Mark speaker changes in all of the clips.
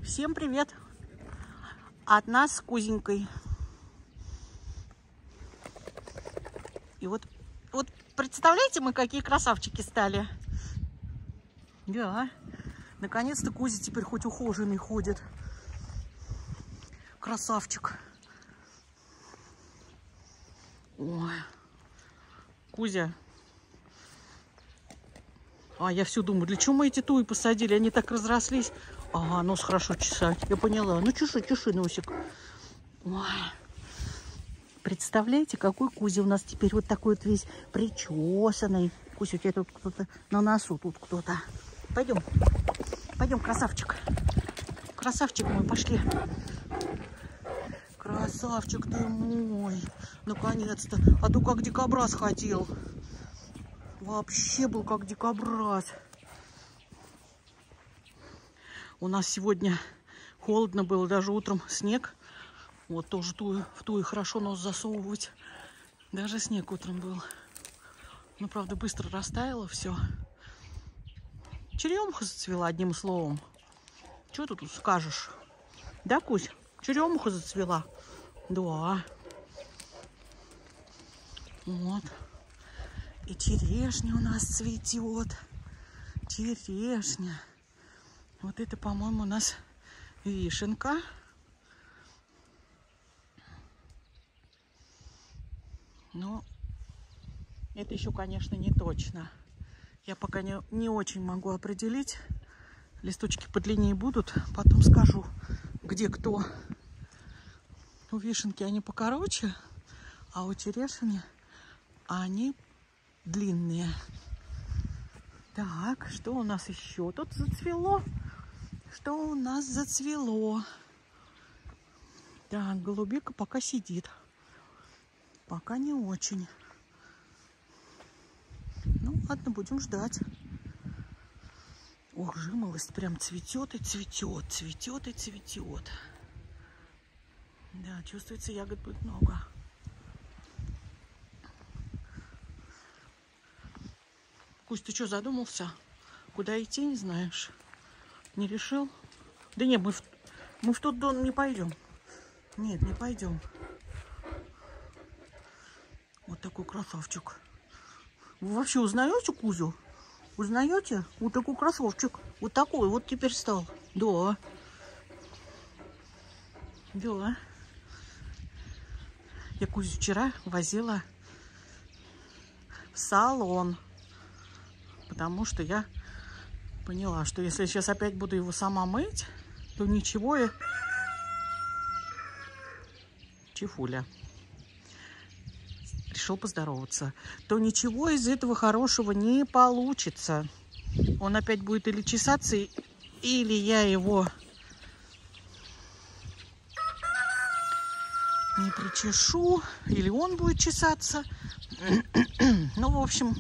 Speaker 1: Всем привет! От нас с Кузенькой. И вот представляете, мы какие красавчики стали. Да, наконец-то Кузя теперь хоть ухоженный ходит. Красавчик. Ой, Кузя. А я все думаю, для чего мы эти туи посадили? Они так разрослись. Ага, нос хорошо чесать. Я поняла. Ну, чеши носик. Ой. Представляете, какой Кузя у нас теперь вот такой вот весь причесанный. Кузя, у тебя тут кто-то на носу, тут кто-то. Пойдем, красавчик. Красавчик мой, пошли. Красавчик ты мой. Наконец-то. А то как дикобраз ходил. Вообще был как дикобраз. У нас сегодня холодно было, даже утром снег. Вот тоже в туи хорошо нос засовывать. Даже снег утром был. Ну, правда, быстро растаяло все. Черемуха зацвела, одним словом. Что ты тут скажешь? Да, Кузь? Черемуха зацвела? Да. Вот. И черешня у нас цветет. Черешня. Вот это, по-моему, у нас вишенка. Но это еще, конечно, не точно. Я пока не очень могу определить. Листочки подлиннее будут. Потом скажу, где кто. У вишенки они покороче, а у черешни они длинные. Так, что у нас еще тут зацвело? Что у нас зацвело? Так, голубика пока сидит. Пока не очень. Ну, ладно, будем ждать. Ох, жимолость прям цветет и цветет, цветет и цветет. Да, чувствуется, ягод будет много. Кусь, ты что, задумался? Куда идти, не знаешь? Не решил? Да нет, мы в тот дом не пойдем. Нет, не пойдем. Вот такой красавчик. Вы вообще узнаете Кузю? Узнаете? Вот такой красавчик. Вот такой вот теперь стал. Да. Да. Я Кузю вчера возила в салон. Потому что я поняла, что если я сейчас опять буду его сама мыть, то ничего я... Чифуля. Решил поздороваться. То ничего из этого хорошего не получится. Он опять будет или чесаться, или я его не причешу, или он будет чесаться. Ну, в общем,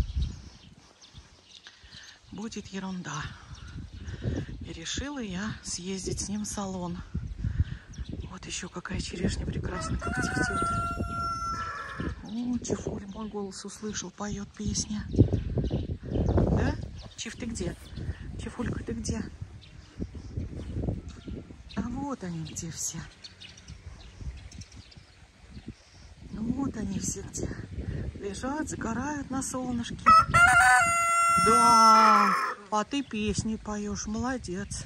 Speaker 1: будет ерунда. И решила я съездить с ним в салон. Вот еще какая черешня прекрасная, как цветет. О, Чифуль мой голос услышал, поет песня. Да? Чиф, ты где? Чифулька, ты где? А вот они где все. Ну вот они все где. Лежат, загорают на солнышке. Да, а ты песни поешь, молодец.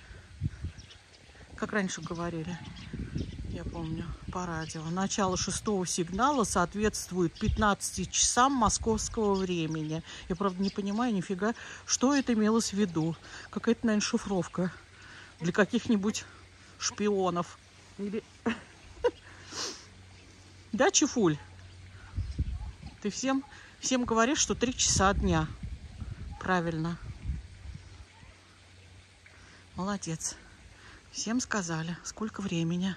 Speaker 1: Как раньше говорили, я помню, по радио. Начало 6-го сигнала соответствует 15 часам московского времени. Я, правда, не понимаю нифига, что это имелось в виду. Какая-то, наверное, шифровка для каких-нибудь шпионов. Или... Да, Чифуль? Ты всем говоришь, что 3 часа дня. Правильно. Молодец. Всем сказали, сколько времени.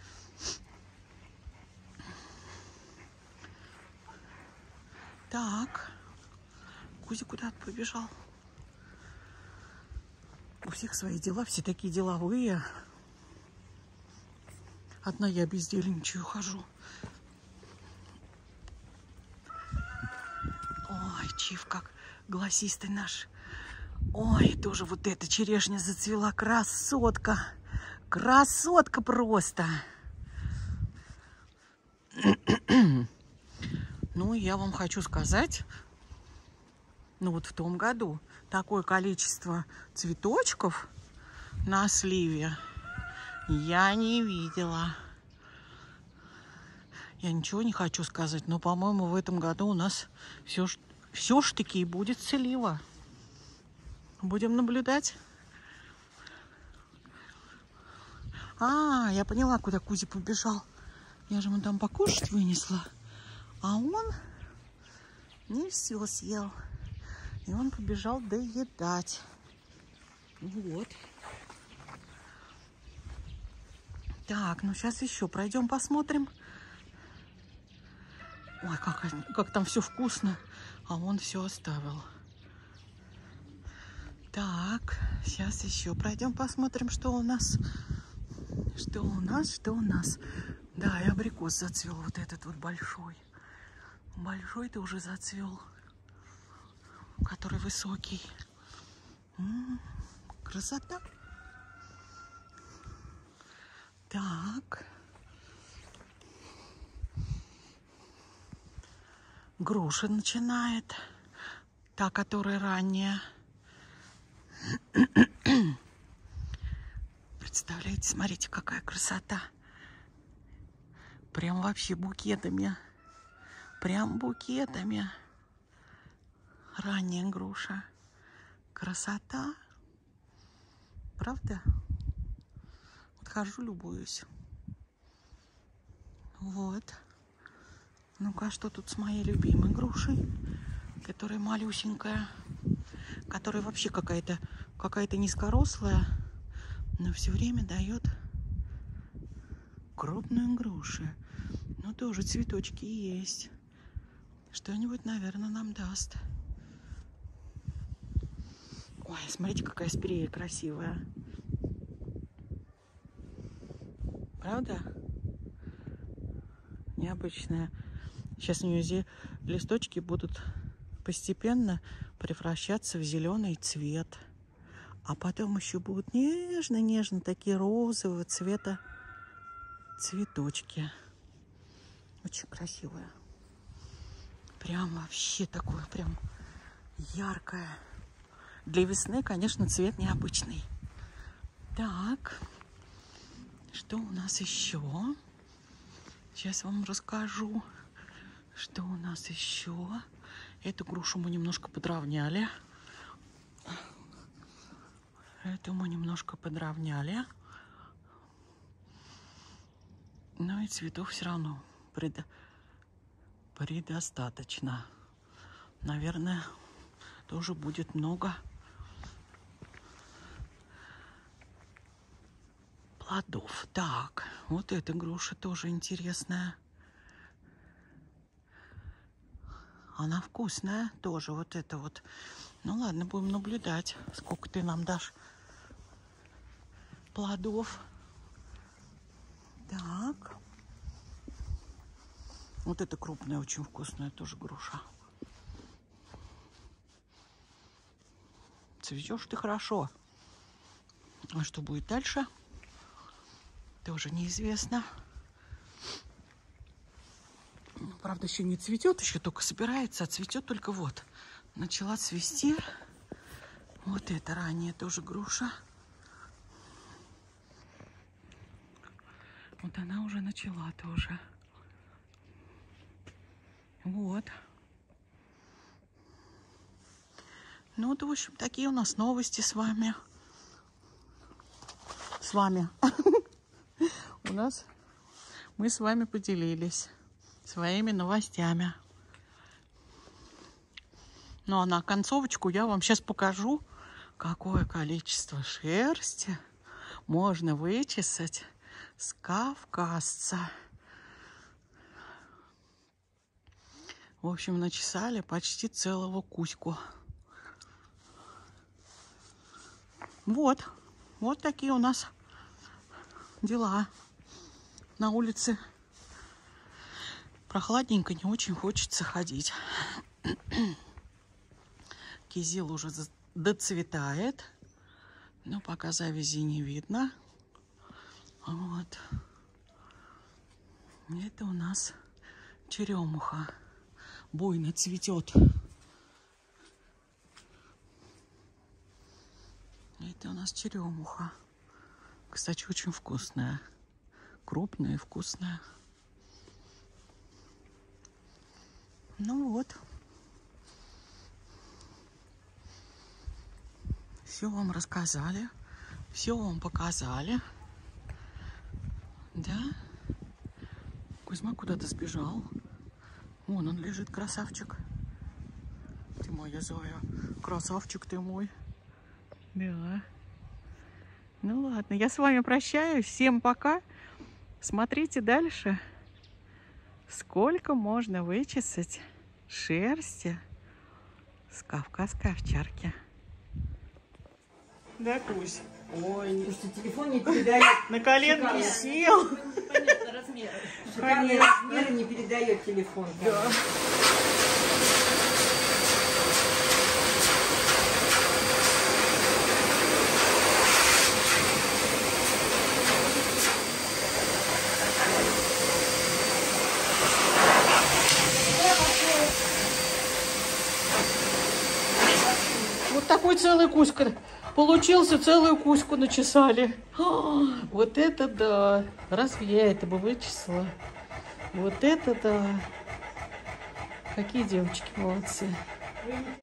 Speaker 1: Так. Кузя куда-то побежал. У всех свои дела, все такие деловые. Одна я бездельничаю, хожу. Ой, Чиф, как гласистый наш. Ой, тоже вот эта черешня зацвела. Красотка. Красотка просто. Ну, я вам хочу сказать, ну вот в том году такое количество цветочков на сливе я не видела. Я ничего не хочу сказать, но, по-моему, в этом году у нас все ж таки и будет слива. Будем наблюдать. А, я поняла, куда Кузя побежал. Я же ему там покушать вынесла. А он не все съел. И он побежал доедать. Вот. Так, ну сейчас еще пройдем, посмотрим. Ой, как там все вкусно. А он все оставил. Так, сейчас еще пройдем, посмотрим, что у нас. Что у нас. Да, и абрикос зацвел, вот этот вот большой. Большой-то уже зацвел. Который высокий. Красота. Так. Груша начинает. Та, которая ранняя. Представляете, смотрите, какая красота. Прям вообще букетами. Прям букетами. Ранняя груша. Красота. Правда? Вот хожу, любуюсь. Вот. Ну-ка, что тут с моей любимой грушей? Которая малюсенькая. Которая вообще какая-то низкорослая. Но все время дает крупную грушу. Ну, тоже цветочки есть. Что-нибудь, наверное, нам даст. Ой, смотрите, какая спирея красивая. Правда? Необычная. Сейчас у нее листочки будут постепенно превращаться в зеленый цвет. А потом еще будут нежно-нежно такие розового цвета цветочки. Очень красивая. Прям вообще такое, прям яркое. Для весны, конечно, цвет необычный. Так, что у нас еще? Сейчас вам расскажу, что у нас еще. Эту грушу мы немножко подровняли. Эту мы немножко подровняли. Но и цветов все равно предостаточно. Наверное, тоже будет много плодов. Так, вот эта груша тоже интересная. Она вкусная тоже, вот это вот. Ну ладно, будем наблюдать, сколько ты нам дашь плодов. Так. Вот это крупная, очень вкусная тоже груша. Цветешь ты хорошо. А что будет дальше, тоже неизвестно. Правда, еще не цветет, еще только собирается, а цветет только вот. Начала цвести. Вот это ранее тоже груша. Вот она уже начала тоже. Вот. Ну вот, в общем, такие у нас новости с вами. У нас мы с вами поделились своими новостями. Ну а на концовочку я вам сейчас покажу, какое количество шерсти можно вычесать с кавказца. В общем, начесали почти целого кузьку. Вот такие у нас дела. На улице прохладненько, не очень хочется ходить. Кизил уже доцветает. Но пока завязи не видно. Вот. Это у нас черемуха. Буйно цветет. Это у нас черемуха. Кстати, очень вкусная. Крупная и вкусная. Ну вот. Все вам рассказали. Все вам показали. Да? Кузьма куда-то сбежал. Вон он лежит, красавчик. Ты моя Зоя. Красавчик ты мой. Да. Ну ладно, я с вами прощаюсь. Всем пока. Смотрите дальше. Сколько можно вычесать шерсти с кавказской овчарки. Да, Кусь?
Speaker 2: Ой, слушайте, телефон не передает.
Speaker 1: На коленке сел.
Speaker 2: Понятно, размеры. Размеры не передает телефон.
Speaker 1: Да. Вот такой целый куська. Получился, целую куську начесали. Вот это да. Разве я это бы вычесала? Вот это да. Какие девочки молодцы.